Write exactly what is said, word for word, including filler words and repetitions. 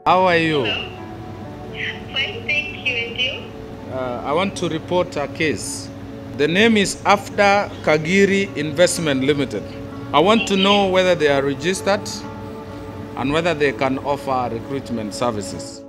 How are you? Hello. Fine, thank you. And you? Uh, I want to report a case. The name is After Kagiri Investment Limited. I want to know whether they are registered and whether they can offer recruitment services.